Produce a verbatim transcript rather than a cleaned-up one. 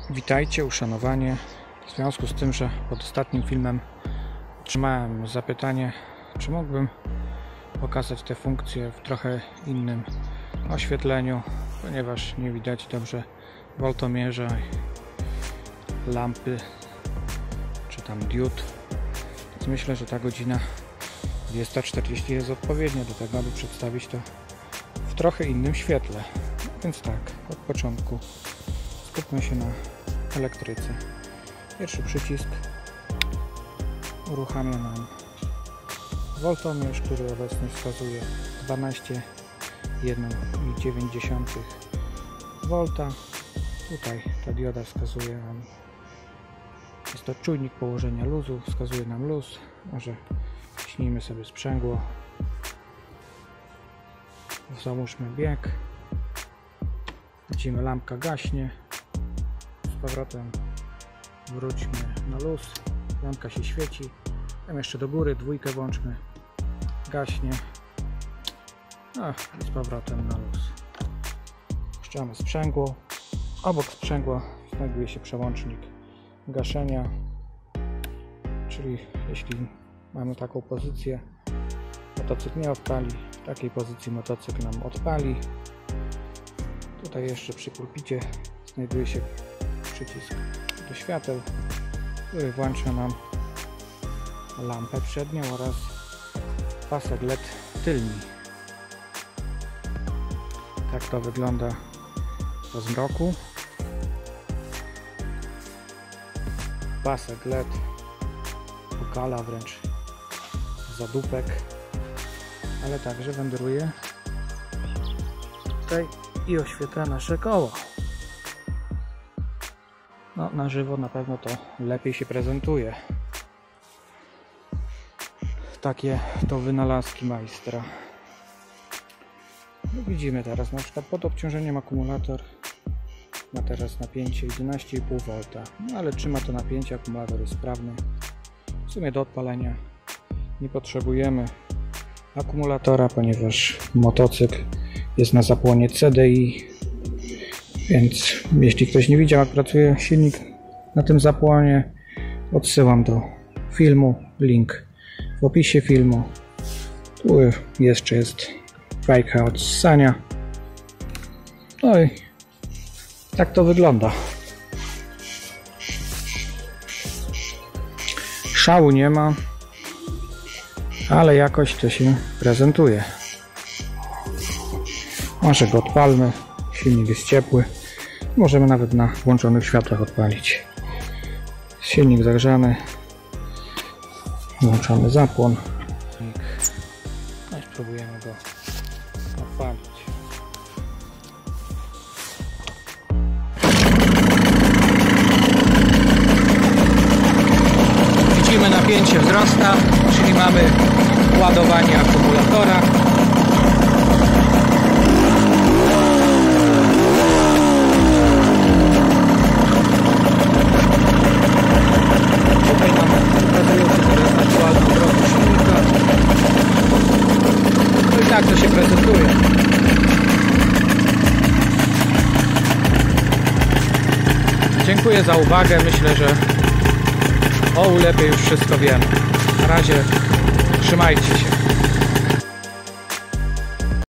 Witajcie, uszanowanie. W związku z tym, że pod ostatnim filmem otrzymałem zapytanie, czy mógłbym pokazać te funkcje w trochę innym oświetleniu, ponieważ nie widać dobrze woltomierza, lampy czy tam diod. Więc myślę, że ta godzina dwudziesta czterdzieści jest odpowiednia do tego, aby przedstawić to w trochę innym świetle. Więc tak, od początku skupmy się na elektryce. Pierwszy przycisk uruchamia nam woltomierz, który obecnie wskazuje dwanaście przecinek dziewięć wolta. Tutaj ta dioda wskazuje nam, jest to czujnik położenia luzu, wskazuje nam luz. Może wciśnijmy sobie sprzęgło, załóżmy bieg, widzimy, lampka gaśnie, z powrotem wróćmy na luz, lampka się świeci, tam jeszcze do góry dwójkę włączmy, gaśnie, no i z powrotem na luz. Puszczamy sprzęgło, obok sprzęgła znajduje się przełącznik gaszenia, czyli jeśli mamy taką pozycję, motocykl nie odpali, w takiej pozycji motocykl nam odpali. Tutaj jeszcze przy pulpicie znajduje się przycisk do świateł, który włącza nam lampę przednią oraz pasek L E D tylni. Tak to wygląda po zmroku. Pasek L E D okala wręcz zadupek, ale także wędruje tutaj i oświetla nasze koło. No, na żywo na pewno to lepiej się prezentuje. Takie to wynalazki majstra. No, widzimy teraz na przykład pod obciążeniem akumulator ma teraz napięcie jedenaście i pół wolta, no ale trzyma to napięcie, akumulator jest sprawny. W sumie do odpalenia nie potrzebujemy akumulatora, ponieważ motocykl jest na zapłonie C D I, więc jeśli ktoś nie widział, jak pracuje silnik na tym zapłonie, odsyłam do filmu, link w opisie filmu. Tu jeszcze jest fajka od ssania. No i tak to wygląda. Szału nie ma, ale jakoś to się prezentuje. Może go odpalmy, silnik jest ciepły, możemy nawet na włączonych światłach odpalić. Silnik zagrzany, włączamy zapłon, no i spróbujemy go odpalić. Widzimy, napięcie wzrasta, czyli mamy ładowanie akumulatora. Tutaj nam pokazuje się teraz aktualną drogę silnika. No i tak to się prezentuje. Dziękuję za uwagę. Myślę, że o ulepie już wszystko wiemy. Na razie trzymajcie się.